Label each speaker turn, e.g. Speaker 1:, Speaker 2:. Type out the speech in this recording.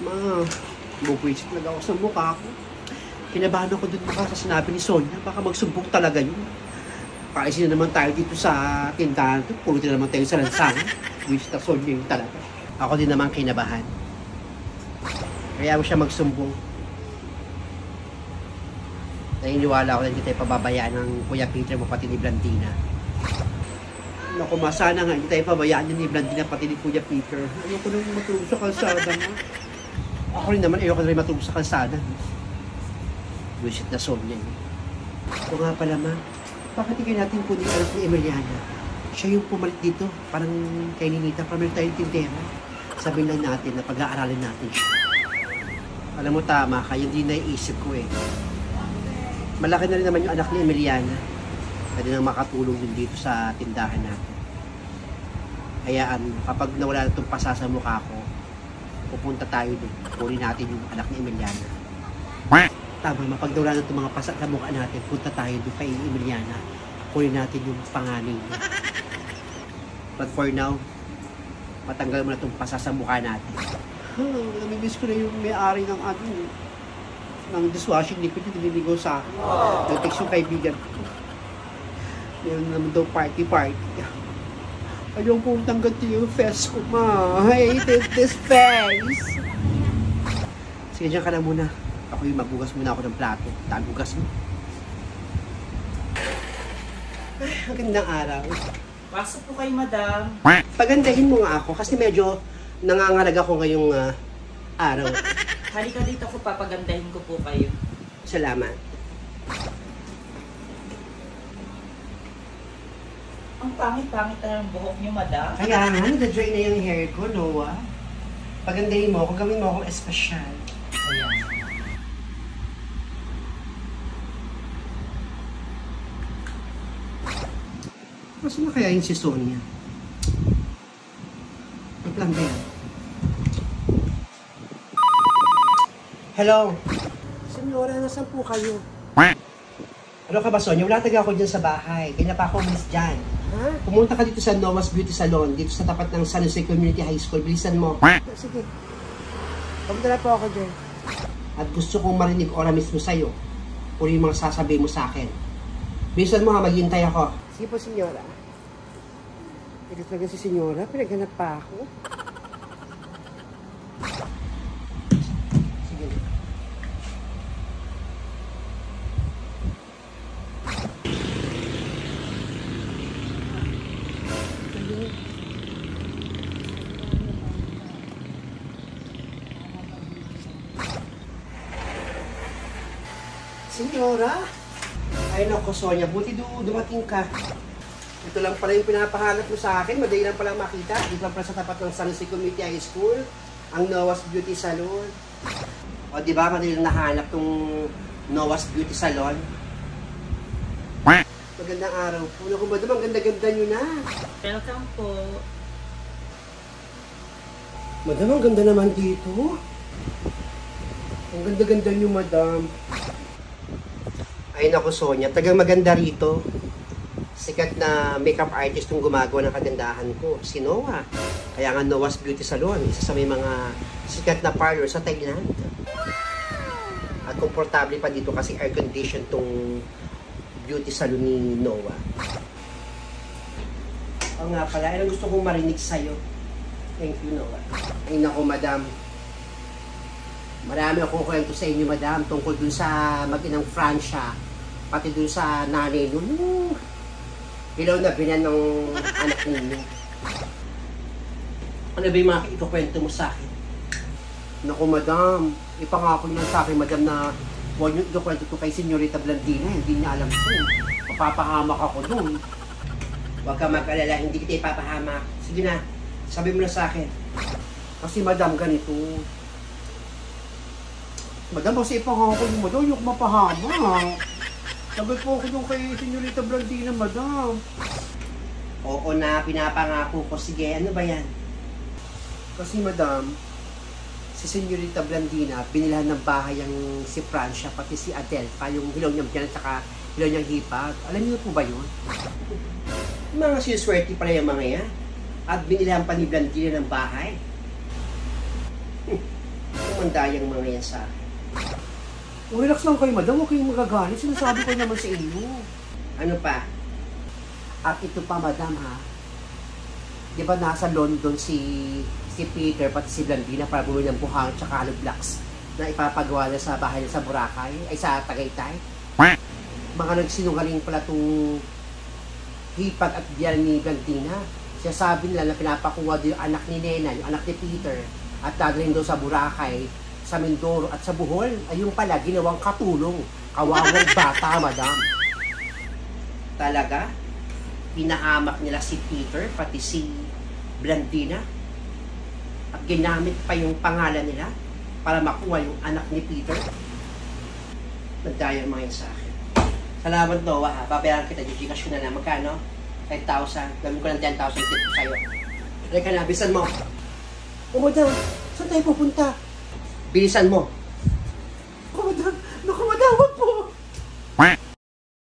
Speaker 1: Ma, bubwisit talaga ako sa mukha ko. Kinabahan ako dun baka sa sinabi ni Sonia. Baka magsumbong talaga yun. Paisin na naman tayo dito sa tindahan. Puro din naman tayo sa lansangan. Bubwisit na Sonia yun talaga. Ako din naman kinabahan. Kaya mo siya magsumbong. Naniniwala ako na hindi tayo pababayaan ng Kuya Peter mo pati ni Blandina. Naku, sana nga hindi tayo pabayaan ni Blandina pati ni Kuya Peter. Ayoko nang matulog sa kalsada mo. Ako rin naman, ayoko na rin matulog sa kalsada. Buisit na Sonia yun. Ito nga pala ma, bakit hindi natin kunin anak ni Emiliana? Siya yung pumalit dito, parang kay Ninita, pamilya tayong tindera. Sabihin lang natin na pag-aaralin natin siya. Alam mo tama ka, yun din naiisip ko eh. Malaki na rin naman yung anak ni Emiliana. Pwede nang makatulong din dito sa tindahan natin. Hayaan mo, kapag nawala na itong pasa sa mukha ko, pupunta tayo din. Kunin natin yung anak ni Emiliana. Tama, mapag nawala na itong mga pasa sa mukha natin, punta tayo doon kay Emiliana. Kunin natin yung panganin niya. But for now, matanggal mo na itong pasa sa mukha natin. Namimiss ko na yung may-ari ng ng dishwashing liquid yung nililigaw sa akin. Nag-text yung kaibigan ko. Meron naman daw party. Ayaw kong tanggal yung face ko, ma. I hated this face. Sige, dyan ka na muna. Ako yung magbugas muna ako ng plato. Tagugas mo. Ay, ang gandang araw.
Speaker 2: Pasok po kayo, madam.
Speaker 1: Pagandahin mo nga ako kasi medyo nangangalaga ko ngayong araw.
Speaker 2: Halika dito ko, papagandahin ko po kayo.
Speaker 1: Salamat.
Speaker 2: Ang pangit-pangit na ng buhok niyo, madam.
Speaker 1: Kaya nga, nag-dry na yung hair ko, Noah. Pagandahin mo ako, gawin mo akong espesyal.
Speaker 2: Ayan.
Speaker 1: Masa na kaya yun si Sonia? Ang plan ba yan? Hello? Senyora, nasan po kayo? Ano ka ba, Sonia? Wala taga ako dyan sa bahay. Kaya pa ako miss dyan. Ha? Pumunta ka dito sa Noah's Beauty Salon, dito sa tapat ng San Jose Community High School. Bilisan mo. Sige. Pumunta na po ako dyan. At gusto kong marinig ora mismo sa'yo kung yung mga sasabihin mo sa akin. Bilisan mo ha, maghintay ako. Sige po, Senyora. Ito talaga si Senyora, pinaghanap pa ako. Sige. Senyora? Ay nako, Sonia, buti dumating ka. Ito lang pala yung pinapahanap mo sa akin. Madali lang pala makita. Dito lang pala sa tapat ng San Jose Community High School. Ang Noah's Beauty Salon. O diba, madali lang nahanap tong Noah's Beauty Salon. Magandang araw po. Naku, madam, ang ganda-ganda nyo na.
Speaker 2: Welcome po.
Speaker 1: Madam, ang ganda naman dito. Ang ganda-ganda nyo, madam. Ay naku, Sonia, tagang maganda rito. Sikat na makeup artist yung gumagawa ng kagandahan ko, si Noah. Kaya nga Noah's Beauty Salon, isa sa may mga sikat na parlor sa Thailand. At komportable pa dito kasi air-conditioned tong beauty salon ni Noah. O nga pala, ano gusto kong marinig sa'yo? Thank you, Noah. Ay naku, madam. Marami akong kwento sa inyo, madam, tungkol dun sa mag-inang Francia, pati dun sa nanay nun. Hilaw na binan ng anak ninyo. Ano ba yung mga ikukwento mo sa akin? Naku, madam, ipangako nyo sa akin, madam, na huwag nyo ikukwento to kay Senyorita Blandina. Hindi niya alam ito. Papahamak ako dun. Huwag ka mag-alala, hindi kita ipapahamak. Sige na, sabi mo na sa akin. Kasi madam, ganito. Madam, kasi ipangako nyo, madam, yung mapahamak. Sabi po ako nung kay Senyorita Blandina, madam. Oo na, pinapangako ko. Sige, ano ba yan? Kasi madam, si Senyorita Blandina, binilhan ng bahay ang si Francia, pati si Adelfa, yung hilaw niyang biyan at saka hilaw niyang hipag. Alam niyo po ba yun? Mga siniswerte pala yung mga yan. At binilhan pa ni Blandina ng bahay. Mandayang mga yan sa akin. Relax lang kayo, madam. Huwag kayong magagalit. Sinasabi ko naman sa inyo. Ano pa? At ito pa, madam, ha? Di ba nasa London si Peter, pati si Blandina para bumili ng buhang tsaka hollow blocks na ipapagawa na sa bahay sa Boracay, ay sa Tagaytay? Mga nagsinungaling pala itong hipag at biyan ni Blandina. Siya sabi nila na pinapakuha din yung anak ni Nena, yung anak ni Peter, at dadalhin doon sa Boracay, sa Mindoro at sa Bohol. Ayun pala, ginawang katulong. Kawawang bata, madam. Talaga? Pinahamak nila si Peter, pati si Blandina. At ginamit pa yung pangalan nila para makuha yung anak ni Peter. Nagdaya mga yun sa akin. Salamat, Noah, ha. Babayaran kita, Gcash ko na na. Magkano? 5,000. Gawin ko ng 10,000 tip ko sa'yo. Teka na, bisan mo. O, madam, saan tayo pupunta? Bilisan mo. Oh, madam. Naku, madam, wag po.